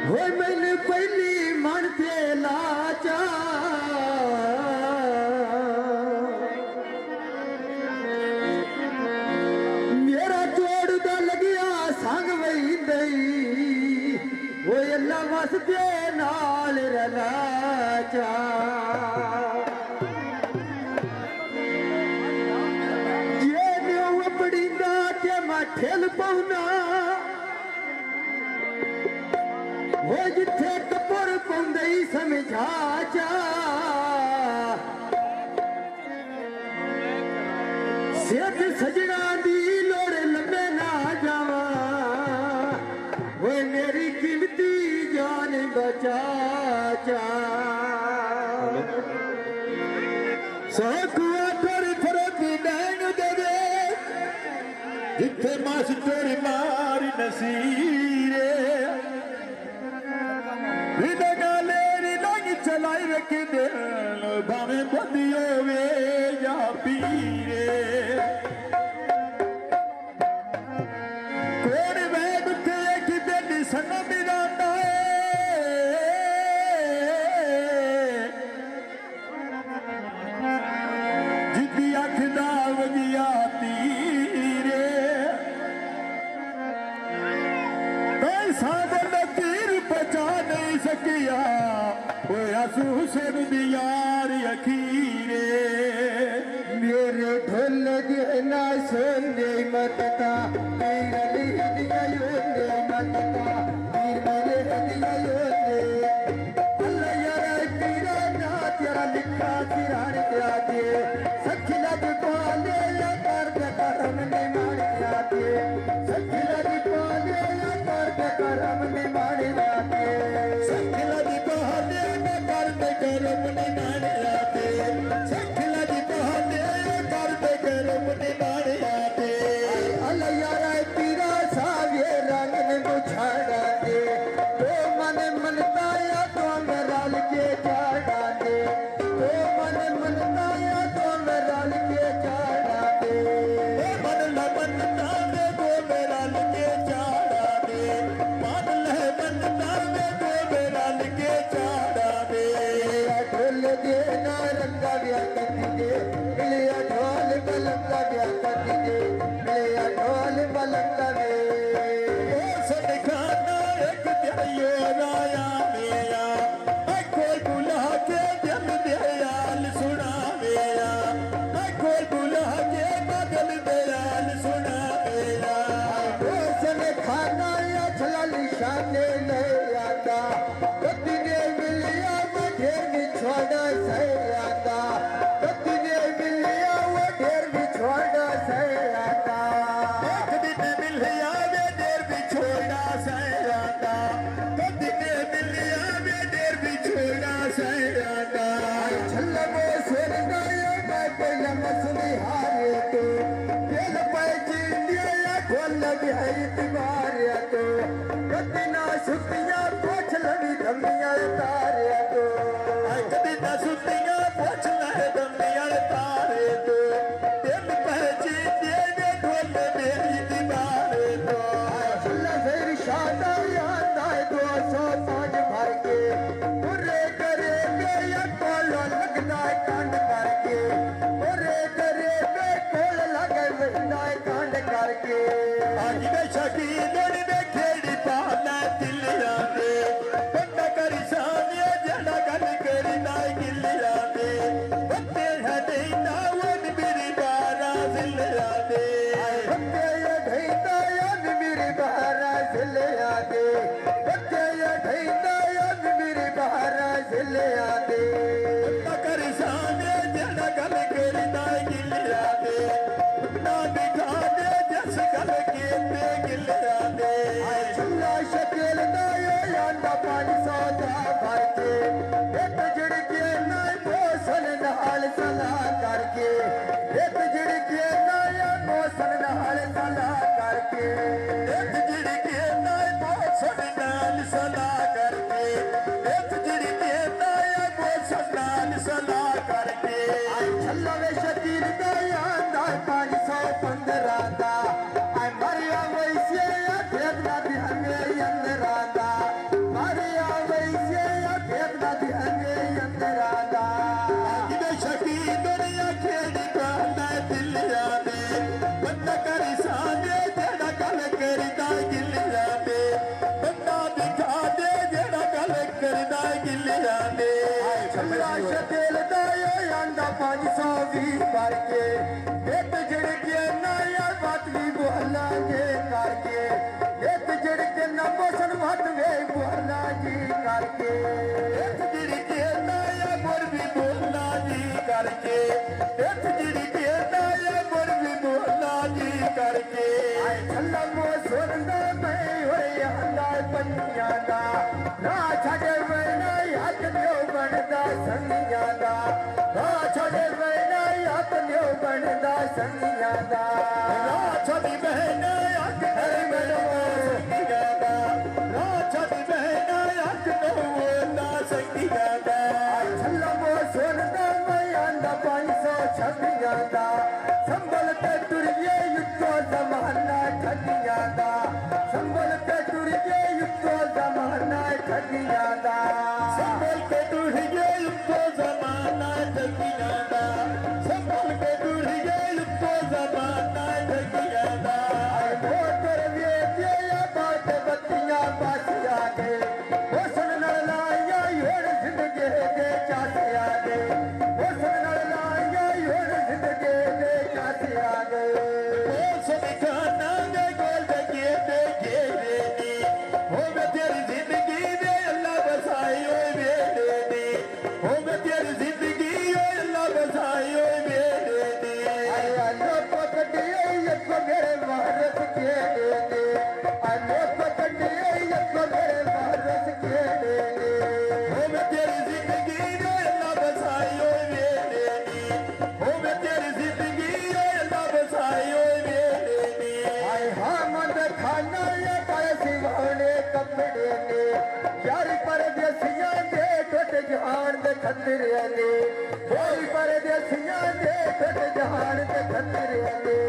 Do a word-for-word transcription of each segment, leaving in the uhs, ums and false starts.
हो मैंने पहली मन पे लाचा मेरा जोड़ दा लगिया संग वही दई वो अल्लाह वास्ते नाल रलाचा ये न्यू बड़ी दा के मैं ठेल पाउना वो जिथे कपुर पौंदे समझा चा सेठ सजना दी लोड़ लम्बे ना जावा वो मेरी कीमती जान बचा चा सकुआ तोरी फरोती नैन दे दे जिथे मास्टर मारी नसीरे चलाई रख दे भावे बंदियो वे या पीरे कोण वैद थे कि दिन सन मिलांदा जिदी अख दा वजिया तीरे कोई सागर दा तीर बचा नहीं सकिया हुसैन दियार अखीरे मेरे ढोल के ना सुने मत Gil पाँच सौ भी करके एक झिड़के नया बात भी बोला जे करके एक झिड़के न मोशन बात वे बोला जी करके एक झिड़के नया बोल भी बोला जी करके एक झिड़के नया बोल भी बोला जी करके छल्ला मो सोनदा मैं होए हल्ला पंजिया दा ना छड़े वना हक दियो बनदा संगिया दा ना छड़े वना हक दियो बनदा संगिया दा ना छड़ी बहना हक दियो बनदा संगिया दा ना छड़ी बहना हक दियो बनदा संगिया दा छल्ला मो सोनदा मैं आंदा पाँच सौ छब्बिया दा संभल के टुरिए युद्धो जमाना ठगिया दा संभल के टुरिए युद्धो जमाना ठगिया दा संभल के टुरिए युद्धो जमाना ठगिया दा संभल के टुरिए युद्धो जमाना ठगिया दा मोटर वे दिया बात बत्तियां पासिया दे होसन नल लाया योर जिंदगी दे चासिया दे होसन नल लाया योर जिंदगी दे चासिया दे होसन खाना दे गोल दे के दे के दे हो मैं तेरी जिंदगी दे अल्लाह बसाई ओ मेरे दी हो मैं तेरी जिंदगी ओ अल्लाह बसाई ओ मेरे दी अल्लाह पकड़े ये को मेरे वारस के दे दे अल्लाह पकड़े ये को मेरे वारस के दे दे हो मैं तेरी जिंदगी दे अल्लाह बसाई ओ मेरे दी हो मैं तेरी जिंदगी ओ अल्लाह बसाई ओ मेरे दी हाय हां मन खाना ये पाए सिवाने कपड़े ने यार परदेसियां दे टट जहान दे खतरे ने होई परदेसियां दे टट जहान दे खतरे ने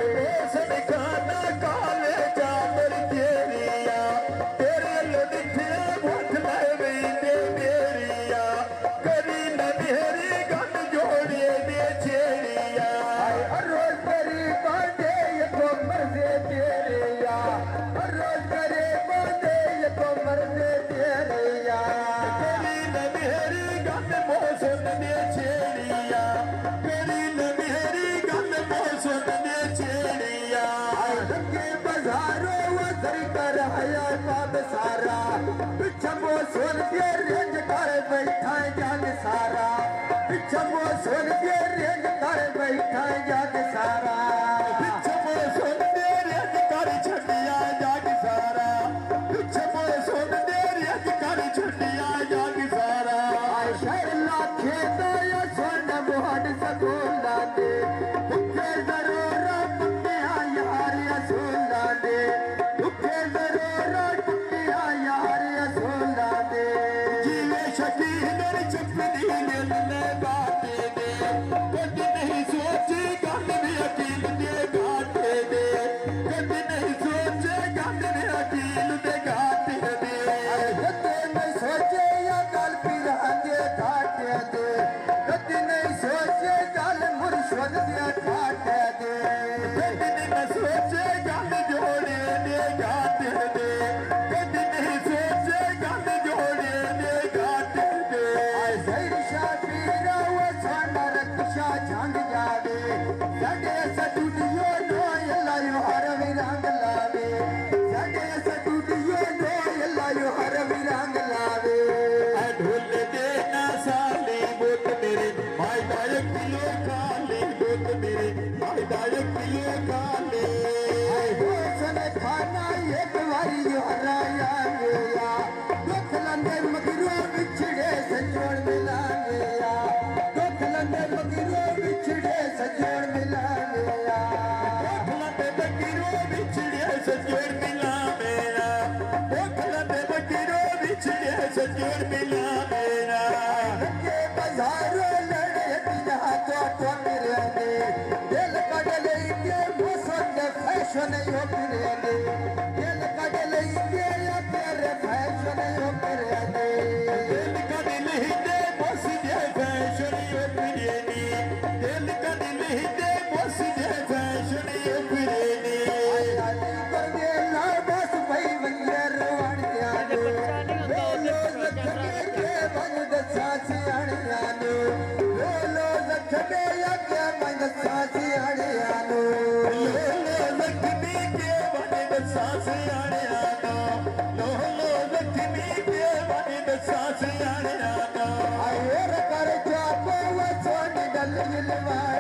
सब खाना काले चादर तेरिया तेरे लुधिया भूख ले दे मेरिया कभी न मेरी गन जोड़े दे छेड़िया हर रोज तेरी बांधे ये तो मर्दे तेरिया हर रोज तेरे बांधे ये तो मर्दे तेरिया कभी न मेरी गन मौसम दे छेड़िया कभी न मेरी गन मौसम दे छेड़िया के बाजारों वजर कराया बाब सारा पिछा मो सोन के रेंज कर बैठा जाग सारा पिछा मो सोन के रेंज कर बैठा जाग सारा पिछा मो सोन के रेंज कर छटिया जाग सारा पिछा मो सोन के रेंज कर छटिया जाग सारा शहर लाखे दया सोन मोहन सगोला दे भुखे जरूर पक्किया यार असोला दे भुखे जरूर पक्किया यार असोला दे जीवे शकीर चपनी दिल ने बाते दे कभी नहीं सोची गल में अकील दे घाटे दे कभी नहीं सोचे गल में अकील दे घाटे दे कभी नहीं सोचे या गल पिरांगे घाटे दे कभी नहीं सोचे गल मुर्शद दे घाटे दे कभी नहीं सोचे गल जोड़े दे घाटे दे कभी नहीं सोचे गल जोड़े दे घाटे दे जैर शाफीरा वो साना रक्षा झंग जावे सडे सटूडियो नो अल्लाह यो हर विरंग लावे सडे सटूडियो नो अल्लाह यो हर विरंग लावे ढोल दे ना साली बोत मेरे भाई दायक किलो खाली बोत मेरे भाई दायक किलो खाली होसन खाना एक बारी यो हराया गया दुख लंदे मगरो बिछड़े सजोड़ मिला गया दुख लंदे मगरो बिछड़े सजोड़ मिला गया दुख लंदे मगरो बिछड़े सजोड़ मिला मेरा दुख लंदे मगरो बिछड़े सजोड़ मिला मेरा के बाजारों लड़े बिना तो तो मेरे ने दिल कट लई के मौसम दे फैशन यो मेरे ने दिल कट लई के या तेरे फैशन यो मेरे ने दिल कट लई दे मौसम दे फैशन यो मेरे ने दिल कट लई दे मौसम दे फैशन यो मेरे ने कर दे ना बस भाई वंजर वाण जानो बोलो लखने के बन दसा सियाणिया नो बोलो लखने दसा सियाणिया नो लो लो लक्ष्मी देवानी दसा सियाणिया नो आयर कर जाको वचन डल गिलवा